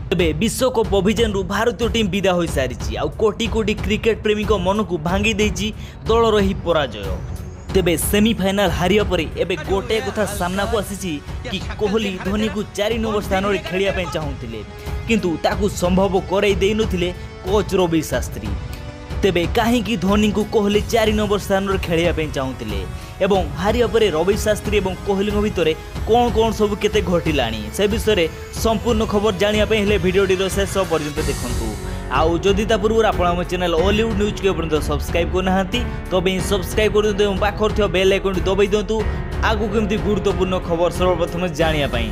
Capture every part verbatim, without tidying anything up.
तेबे विश्वकप अभियान भारतीय टीम विदा हो सारी आ कोटी कोटी क्रिकेट प्रेमी मन को भांगी देछि दलर ही पराजय। तेबे सेमीफाइनाल हारिया परे एबे गोटे कथा सामना को आसी कि कोहली धोनी को चारि नंबर स्थान रे खेलिया पे चाहुथिले किंतु ताकू संभव करई देइ नथिले कोच रवि शास्त्री। तेबे काहेकि धोनी को कोहली चारि नंबर स्थान रे खेलिया पे चाहुथिले एवं हारिया परे रवि शास्त्री एवं कोहली भितर कौन कौन सब केते घटिलाणी से विषय संपूर्ण खबर जानिया पे हेले वीडियोटी शेष पर्यंत देखंतु। आउ जदि ता पूर्व आप चैनल हॉलीवुड न्यूज के पर्यंत सब्सक्राइब करना तबे सब्सक्राइब कर दियंतु एवं पाखर थियो बेल आइकन दबाई दियंतु आगु केमती गुरुत्वपूर्ण खबर सर्वप्रथम जानिया पई।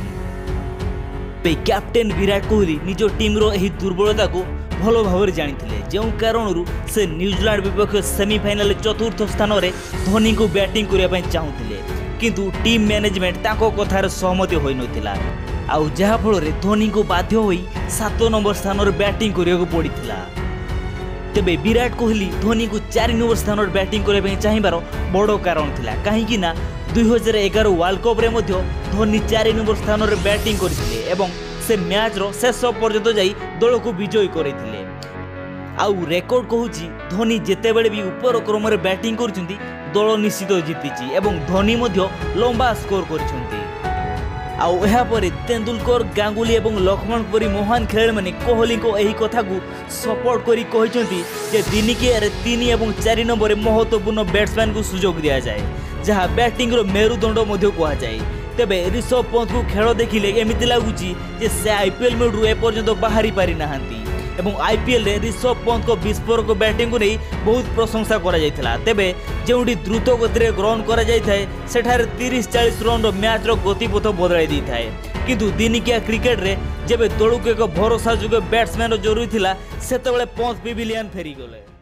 पे कैप्टेन विराट कोहली निज टीम रो एही दुर्बलता को भलो भाव जानी जो कारण से न्यूजीलैंड विपक्ष सेमीफाइनाल चतुर्थ स्थान में धोनी को बैटिंग करने चाहूले किंतु टीम मैनेजमेंट ताको कथार सहमति होई नथिला आउ जहा फल धोनी को बाध्य होई सात नंबर स्थान में बैटिंग करने को पड़ता। तेबे विराट कोहली धोनी को चार नंबर स्थान में बैटिंग करने चाहिए बड़ कारण थिला कहीं ना दुई हजार एगार वर्ल्ड कप रे मध्य धोनी चार नंबर स्थान में बैटिंग करथिले एवं से मैच रो शेष पर्यंत जाई दल को विजयी करथिले। आउ रेकर्ड कहूची धोनी जेते बेले भी ऊपर क्रम रे बैटिंग करछंती दल निश्चित जीतिची एवं धोनी मध्य लंबा स्कोर करछंती। आउ एहा परे तेंदुलकर गांगुली एवं लक्ष्मण परी महान खेलाड़ी माने कोहली को एही कथा को सपोर्ट करी कहिसंती जे दिनिकिया रे तीन एवं चार नंबर महत्वपूर्ण बैट्समैन को सुजोग दिया जाए जहाँ बैटिंग रो मेरुदंड मध्य कहा जाए। तेबे ऋषभ पंत को खेल देखिले एमिति लागुची जे से आईपीएल मेडू एपर्यंत बाहरी पारि नाहांती एवं आईपीएल रे ऋषभ पंत को विस्फोरक बैटिंग को नहीं बहुत प्रशंसा करा जायथिला। तेबे जेउडी द्रुत गति रे रन करा जायथाय सेठारे तीस चालीस रन रो मैच रो गतिपथ बदलाई दैथाय किंतु दिनिकिया क्रिकेट रे जेबे दलु को एक भरोसा जोगे बैट्समैन जरूरी थिला सेतेबेले पंत पिविलियन फेरी गले।